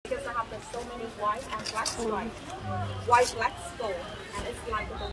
because I have so many white and black stripes. White, black skull, and it's like the